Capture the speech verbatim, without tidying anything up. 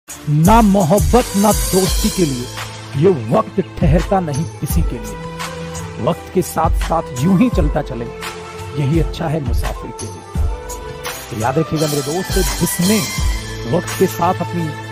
ना मोहब्बत ना दोस्ती के लिए ये वक्त ठहरता नहीं किसी के लिए। वक्त के साथ साथ यूं ही चलता चले, यही अच्छा है मुसाफिर के लिए। तो याद रखिएगा मेरे दोस्त, जिसने वक्त के साथ अपनी